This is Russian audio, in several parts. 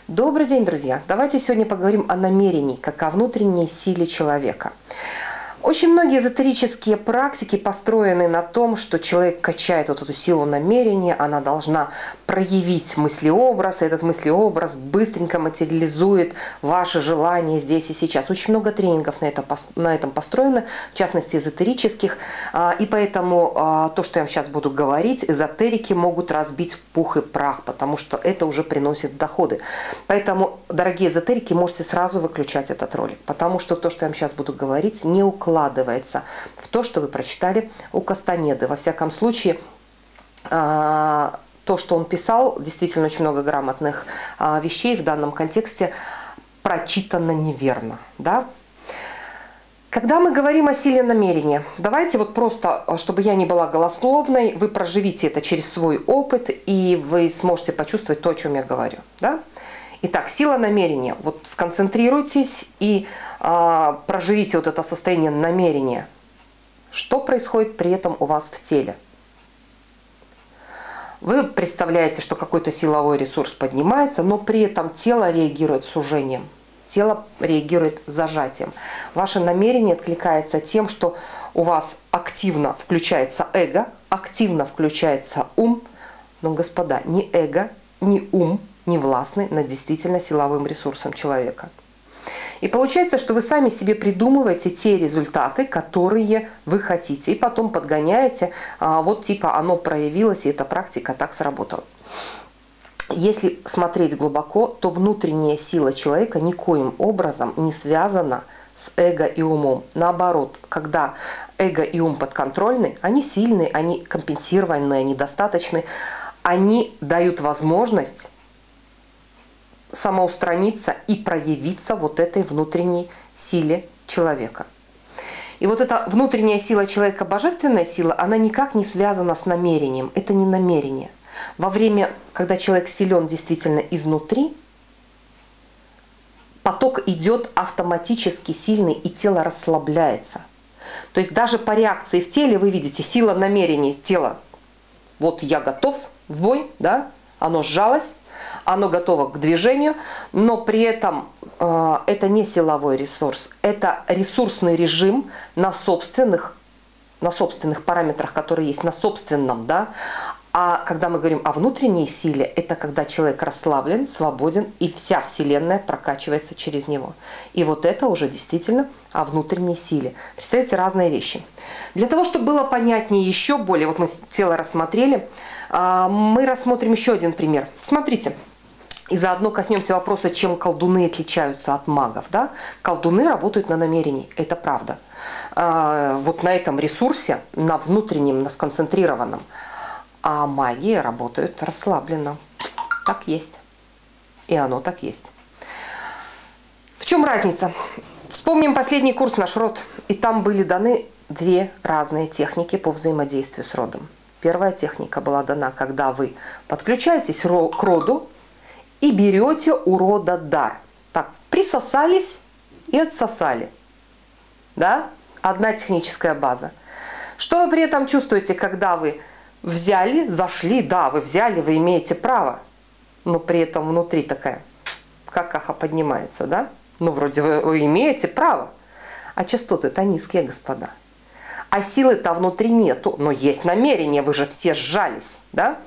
Добрый день, друзья! Давайте сегодня поговорим о намерении, как о внутренней силе человека. Очень многие эзотерические практики построены на том, что человек качает вот эту силу намерения, она должна проявить мыслеобраз, и этот мыслеобраз быстренько материализует ваши желания здесь и сейчас. Очень много тренингов на этом построено, в частности эзотерических, и поэтому то, что я вам сейчас буду говорить, эзотерики могут разбить в пух и прах, потому что это уже приносит доходы. Поэтому, дорогие эзотерики, можете сразу выключать этот ролик, потому что то, что я вам сейчас буду говорить, не укладывается в то, что вы прочитали у Кастанеды. Во всяком случае, то, что он писал, действительно очень много грамотных вещей в данном контексте прочитано неверно. Да? Когда мы говорим о силе намерения, давайте вот просто, чтобы я не была голословной, вы проживите это через свой опыт, и вы сможете почувствовать то, о чем я говорю. Да? Итак, сила намерения. Вот сконцентрируйтесь и проживите вот это состояние намерения. Что происходит при этом у вас в теле? Вы представляете, что какой-то силовой ресурс поднимается, но при этом тело реагирует сужением. Тело реагирует зажатием. Ваше намерение откликается тем, что у вас активно включается эго, активно включается ум. Но, господа, ни эго, ни ум не властны над действительно силовым ресурсом человека. И получается, что вы сами себе придумываете те результаты, которые вы хотите, и потом подгоняете, вот типа оно проявилось, и эта практика так сработала. Если смотреть глубоко, то внутренняя сила человека никоим образом не связана с эго и умом. Наоборот, когда эго и ум подконтрольны, они сильные, они компенсированные, они достаточны, они дают возможность самоустраниться и проявиться вот этой внутренней силе человека. И вот эта внутренняя сила человека, божественная сила, она никак не связана с намерением. Это не намерение. Во время, когда человек силен действительно изнутри, поток идет автоматически сильный, и тело расслабляется. То есть даже по реакции в теле вы видите сила намерения тела. Вот я готов в бой, да? Оно сжалось, оно готово к движению, но при этом это не силовой ресурс, это ресурсный режим на собственных параметрах, которые есть, на собственном, да. А когда мы говорим о внутренней силе, это когда человек расслаблен, свободен, и вся Вселенная прокачивается через него. И вот это уже действительно о внутренней силе. Представляете, разные вещи. Для того, чтобы было понятнее еще более, вот мы тело рассмотрели, мы рассмотрим еще один пример. Смотрите. И заодно коснемся вопроса, чем колдуны отличаются от магов. Да? Колдуны работают на намерении, это правда. Вот на этом ресурсе, на внутреннем, на сконцентрированном. А маги работают расслабленно. Так есть. И оно так есть. В чем разница? Вспомним последний курс «Наш род». И там были даны две разные техники по взаимодействию с родом. Первая техника была дана, когда вы подключаетесь к роду и берете у рода дар. Так, присосались и отсосали. Да? Одна техническая база. Что вы при этом чувствуете, когда вы взяли, зашли? Да, вы взяли, вы имеете право. Но при этом внутри такая какаха поднимается, да? Ну, вроде вы имеете право. А частоты-то низкие, господа. А силы-то внутри нету. Но есть намерение, вы же все сжались, да?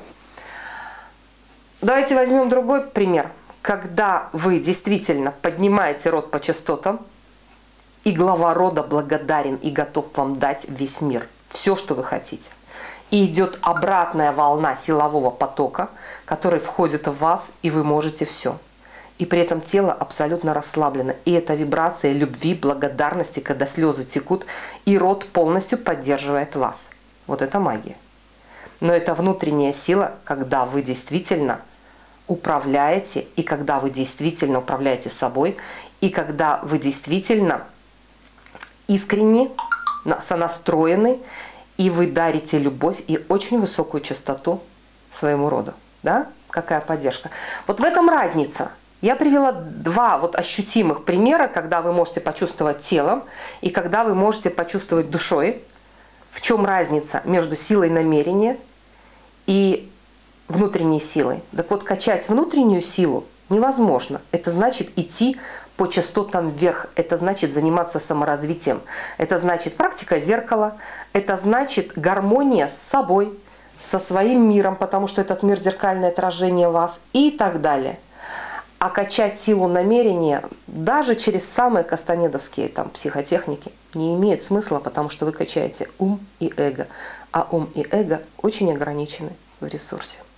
Давайте возьмем другой пример. Когда вы действительно поднимаете род по частотам, и глава рода благодарен и готов вам дать весь мир, все, что вы хотите. И идет обратная волна силового потока, который входит в вас, и вы можете все. И при этом тело абсолютно расслаблено. И это вибрация любви, благодарности, когда слезы текут, и род полностью поддерживает вас. Вот это магия. Но это внутренняя сила, когда вы действительно управляете, и когда вы действительно управляете собой, и когда вы действительно искренне, сонастроены, и вы дарите любовь и очень высокую частоту своему роду. Да? Какая поддержка. Вот в этом разница. Я привела два вот ощутимых примера, когда вы можете почувствовать телом, и когда вы можете почувствовать душой. В чем разница между силой намерения и внутренней силой? Так вот, качать внутреннюю силу Невозможно. Это значит идти по частотам вверх. Это значит заниматься саморазвитием. Это значит практика зеркала. Это значит гармония с собой, со своим миром, потому что этот мир — зеркальное отражение вас и так далее. А качать силу намерения даже через самые кастанедовские там психотехники не имеет смысла, потому что вы качаете ум и эго. А ум и эго очень ограничены в ресурсе.